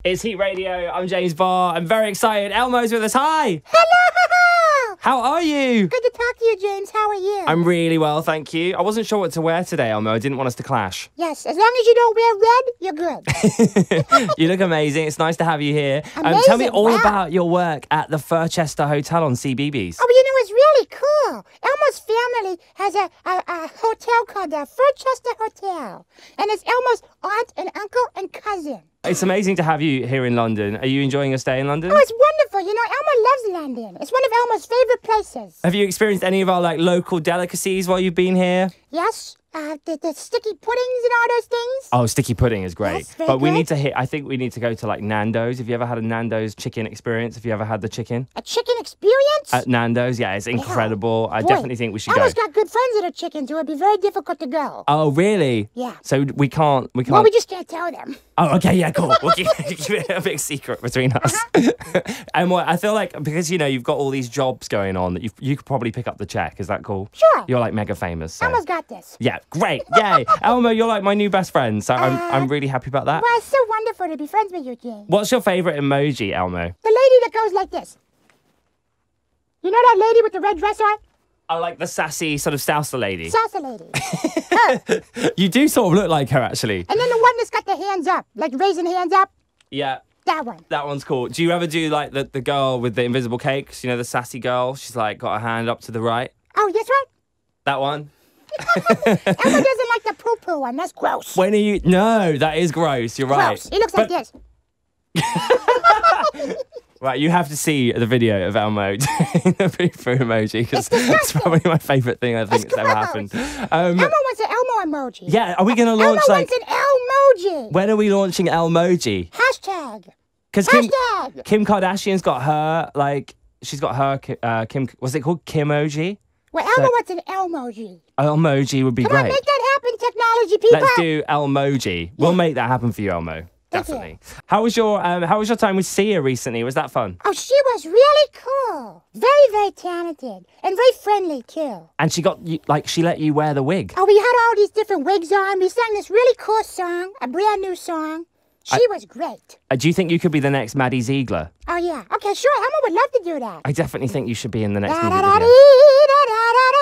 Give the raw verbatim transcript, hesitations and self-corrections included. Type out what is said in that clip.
It's Heat Radio. I'm James Barr. I'm very excited. Elmo's with us. Hi. Hello. How are you? Good to talk to you, James. How are you? I'm really well, thank you. I wasn't sure what to wear today, Elmo. I didn't want us to clash. Yes, as long as you don't wear red, you're good. You look amazing. It's nice to have you here. Amazing. Um, tell me all Wow. about your work at the Furchester Hotel on C B B S. Oh, but you know, it's really cool. Elmo's family has a, a, a hotel called the Furchester Hotel. And it's Elmo's aunt and uncle and cousin. It's amazing to have you here in London. Are you enjoying your stay in London? Oh, it's wonderful. You know, Elmo loves London. It's one of Elmo's favorite places. Have you experienced any of our like local delicacies while you've been here? Yes, uh, the, the sticky puddings and all those things. Oh, sticky pudding is great. Yes, very but we good. need to hit, I think we need to go to like Nandos. Have you ever had a Nandos chicken experience? Have you ever had the chicken? A chicken experience? At Nandos, yeah, it's incredible. I Boy, definitely think we should Elmo's go. got good friends that are chickens, so it'd be very difficult to go. Oh, really? Yeah. So we can't, we can't. Well, we just can't tell them. Oh, okay, yeah, cool. We'll keep, keep it a big secret between us. Uh-huh. And what I feel like, because, you know, you've got all these jobs going on that you you could probably pick up the check. Is that cool? Sure. You're like mega famous. So. Elmo's got this. Yeah, great. Yay. Elmo, you're like my new best friend. So I'm, Uh, I'm really happy about that. Well, it's so wonderful to be friends with you, James. What's your favorite emoji, Elmo? The lady that goes like this. You know that lady with the red dress on? Oh, like the sassy sort of salsa lady. Salsa lady. Her. You do sort of look like her, actually. And then the one that's got the hands up, like raising hands up. Yeah. That one. That one's cool. Do you ever do like the, the girl with the invisible cakes? You know, the sassy girl? She's like got her hand up to the right. Oh, that's right. That one? Elmo doesn't like the poo-poo one. That's gross. When are you... No, that is gross. You're right. Gross. He looks like But- this. Right, you have to see the video of Elmo doing the poo-poo emoji because It's disgusting. it's probably my favourite thing I think It's that's ever gross. happened. Um, Elmo wants an Elmo emoji. yeah, are we going to Elmo launch like... wants an Elmoji. When are we launching Elmoji? Hashtag. Because Kim, Hashtag. Kim Kardashian's got her, like... She's got her... Uh, Kim... What's it called? Kimoji? Well, Elmo wants an Elmoji. Elmoji would be Come great. on, make that happen, technology people. Let's do Elmoji. We'll make that happen for you, Elmo. Thank you. Definitely. How was your um, How was your time with Sia recently? Was that fun? Oh, she was really cool. Very, very talented. And very friendly, too. And she got you, like she let you wear the wig. Oh, we had all these different wigs on. We sang this really cool song, a brand new song. She I- was great. Uh, do you think you could be the next Maddie Ziegler? Oh, yeah. Okay, sure. Elmo would love to do that. I definitely think you should be in the next Da music da da video. dee, da da da